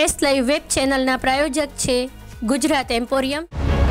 S live web ચેનલના પ્રાયોજક છે ગુજરાત એમ્પોરિયમ।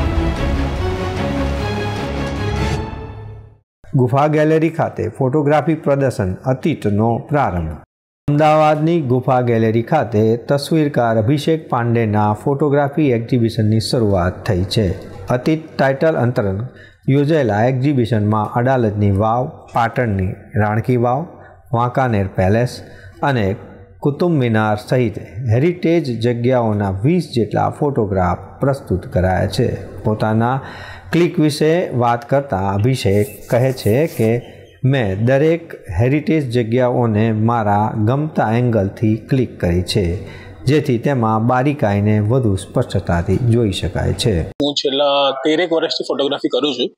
ગુફા ગેલેરી ખાતે ફોટોગ્રાફી પ્રદર્શન અતીતનો પ્રારંભ। અમદાવાદની ગુફા ગેલેરી ખાતે તસવીરકાર અભિષેક પાંડેના ફોટોગ્રાફી એક્ઝિબિશનની શરૂઆત થઈ છે। અતીત ટાઇટલ અંતર્ગત યોજાયેલા એક્ઝિબિશનમાં અડાલજની વાવ, પાટણની રાણકી વાવ, વાંકાનેર પેલેસ અને કુતુબ મિનાર સહિત હેરિટેજ જગ્યાઓના 20 જેટલા ફોટોગ્રાફ પ્રસ્તુત કરાયા છે। પોતાના ક્લિક વિશે વાત કરતા અભિષેક કહે છે કે મેં દરેક હેરિટેજ જગ્યાઓને મારા ગમતા એંગલથી ક્લિક કરી છે, જેથી તેમાં બારીકાઈને વધુ સ્પષ્ટતાથી જોઈ શકાય છે। હું છેલ્લા 13 વર્ષથી ફોટોગ્રાફી કરું છું,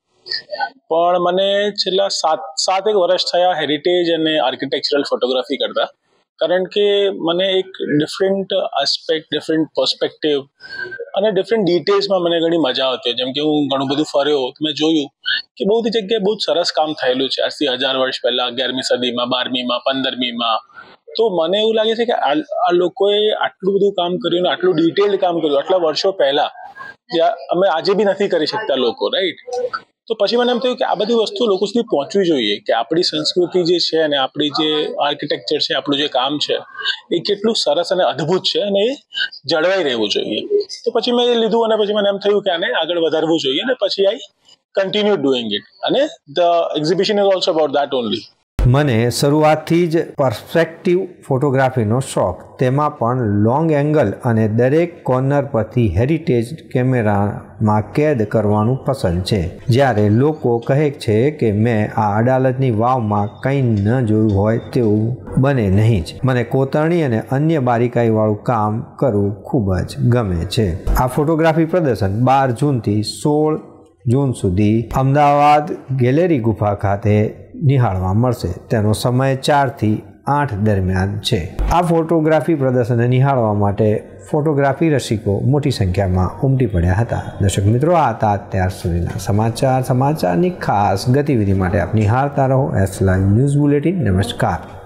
પણ મને છેલ્લા 7 વર્ષ થયા હેરિટેજ અને આર્કિટેક્ચરલ ફોટોગ્રાફી કરતા, કારણ કે મને એક ડિફરન્ટ આસ્પેક્ટ, ડિફરન્ટ પર્સપેક્ટિવ અને ડિફરન્ટ ડિટેલ્સમાં મને ઘણી મજા આવતી। જેમ કે હું ઘણું બધું ફર્યો, મેં જોયું કે બહુ બધી જગ્યાએ બહુ સરસ કામ થયેલું છે આજથી 1000 વર્ષ પહેલા, 11મી સદીમાં, 12મીમાં, 15મીમાં। તો મને એવું લાગે છે કે આ લોકોએ આટલું બધું કામ કર્યું, આટલું ડિટેલ્ડ કામ કર્યું આટલા વર્ષો પહેલા, અમે આજે બી નથી કરી શકતા લોકો, રાઈટ? તો પછી મને એમ થયું કે આ બધી વસ્તુ લોકો સુધી પહોંચવી જોઈએ, કે આપણી સંસ્કૃતિ જે છે અને આપણી જે આર્કિટેક્ચર છે, આપણું જે કામ છે એ કેટલું સરસ અને અદ્ભુત છે અને એ જળવાઈ રહેવું જોઈએ। તો પછી મેં એ લીધું અને પછી મને એમ થયું કે આને આગળ વધારવું જોઈએ, અને પછી આઈ કન્ટિન્યુ ડુઈંગ ઇટ, અને the exhibition is also about that only. મને શરૂઆતથી જ પર્સપેક્ટિવ ફોટોગ્રાફીનો શોખ, તેમાં પણ લોંગ એંગલ અને દરેક કોર્નર પરથી હેરિટેજ કેમેરામાં કેદ કરવાનું પસંદ છે। જ્યારે લોકો કહે છે કે મેં આ અડાલજની વાવમાં કંઈ ન જોયું હોય તેવું બને નહીં જ। મને કોતરણી અને અન્ય બારીકાઈવાળું કામ કરવું ખૂબ જ ગમે છે। આ ફોટોગ્રાફી પ્રદર્શન 12 જૂનથી 16 જૂન સુધી અમદાવાદ ગેલેરી ગુફા ખાતે નિહાળવા મળશે। તેનો સમય 4 થી 8 દરમિયાન છે। આ ફોટોગ્રાફી પ્રદર્શનને નિહાળવા માટે ફોટોગ્રાફી રસિકો મોટી સંખ્યામાં ઉમટી પડ્યા હતા। દર્શક મિત્રો, આ હતા અત્યાર સુધીના સમાચારની ખાસ ગતિવિધિ માટે આપ નિહાળતા રહો એસ લાઈવ ન્યૂઝ બુલેટિન। નમસ્કાર।